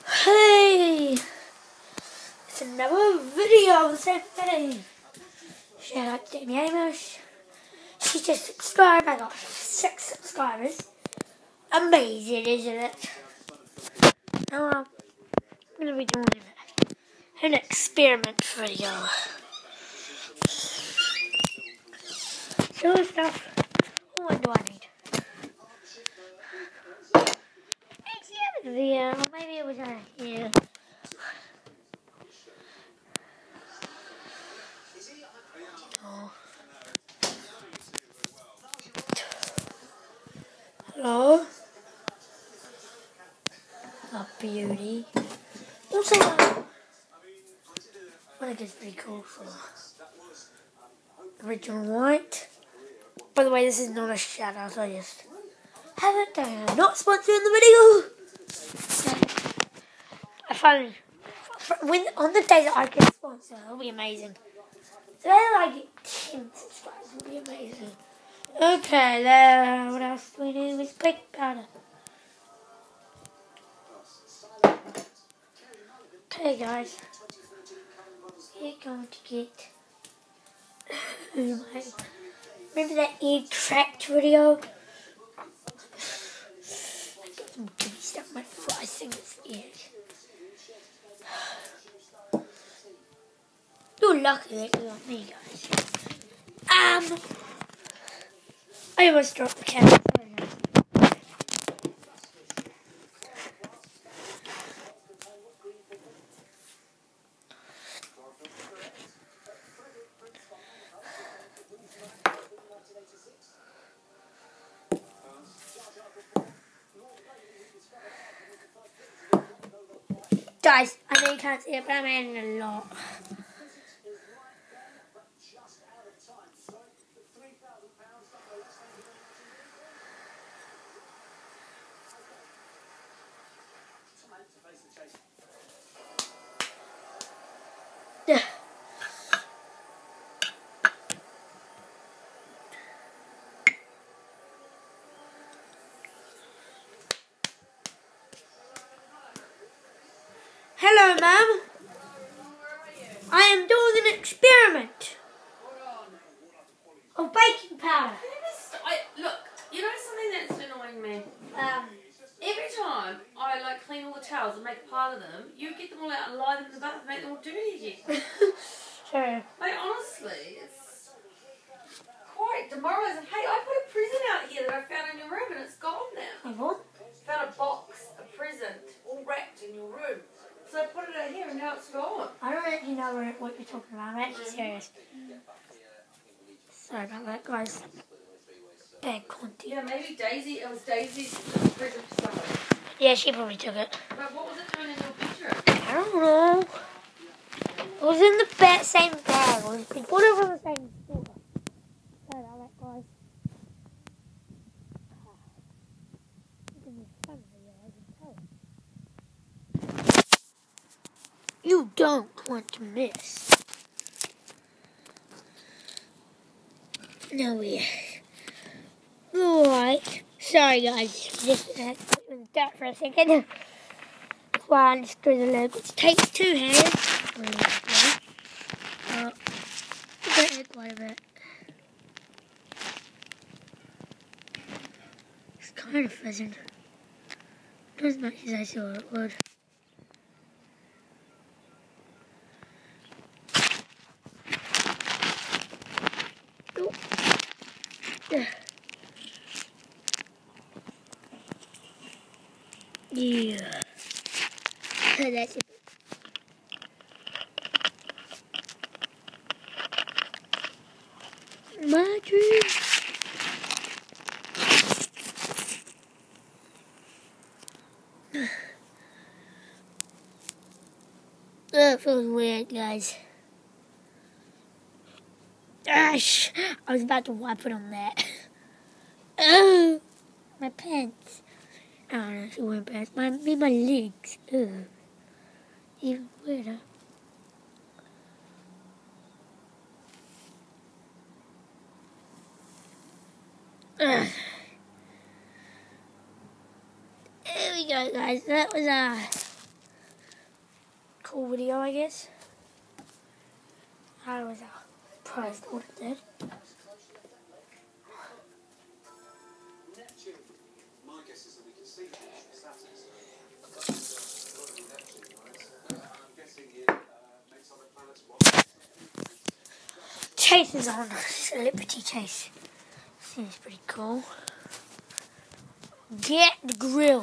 Hey, it's another video. Hey, shout out to Jamie Amos. She just subscribed. I got 6 subscribers. Amazing, isn't it? Now I'm gonna be doing an experiment video. So stuff. What do I need? It's the other video. Maybe it was here. Oh. Hello. A beauty. Also, I think it's pretty cool for original white. By the way, this is not a shout out, I just haven't done. Not sponsoring the video. I finally, when on the day that I get sponsored, it'll be amazing. The day that I get 10 subscribers, it'll be amazing. Okay, there. What else do we do? With baking powder. Okay, guys, we're going to get. Remember that egg trapped video? I got some gooey stuff in my foot. I think it's egg. You're lucky that you got me, guys. I almost dropped the camera. Guys, I know you can't see it, but I'm adding a lot. Hello, Mum. I am doing an experiment of baking powder. Look, you know something that's annoying me? Every time I clean all the towels and make a pile of them, you get them all out and lie them in the bath and make them all dirty again. Sure. Honestly, it's quite demoralising. Hey, I put a present out here that I found in your room and it's gone now. What? Found a box, a present, all wrapped in your room. So I put it out here and now it's gone. I don't actually know what you're talking about. I'm actually serious. Sorry about that, guys. Bad content. Yeah, maybe Daisy, it was Daisy's present for somebody. Yeah, she probably took it. But what was it doing in your bedroom? I don't know. It was in the same bag. We put it from the same store. Sorry about that, guys. You don't want to miss. No, we. Alright. Sorry, guys. Just put it in the dark for a second. While I unscrew the lid, which takes 2 hands. Quite a bit. It's kind of fizzing. Not as much as I thought it would. Yeah. That's it. My dream. That feels weird, guys. Gosh, I was about to wipe it on that. Oh, my pants. I don't know if it weren't pants. My legs. Oh, even weirder. Ugh. There we go, guys. That was cool video, I guess. I was surprised what it did. Chase is on. Celebrity Chase. Seems pretty cool. Get the grill.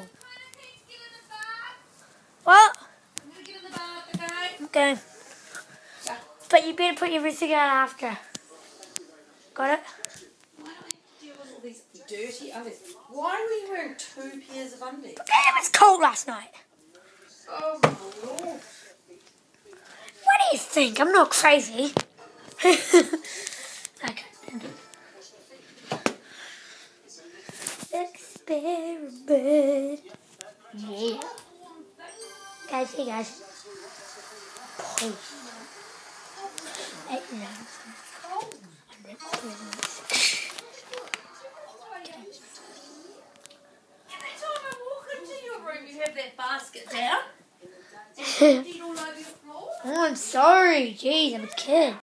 What? I'm going to get in the bath, Okay. Yeah. But you better put everything out after. Got it? Why do I have to deal with all these dirty undies? Why were you wearing 2 pairs of undies? It was cold last night. Oh my lord. What do you think? I'm not crazy. Okay. Experiment. Yeah. Guys, hey guys. Please. Every time I walk into your room, you have that basket down. And all over your floor. Oh, I'm sorry. Jeez, I'm a kid.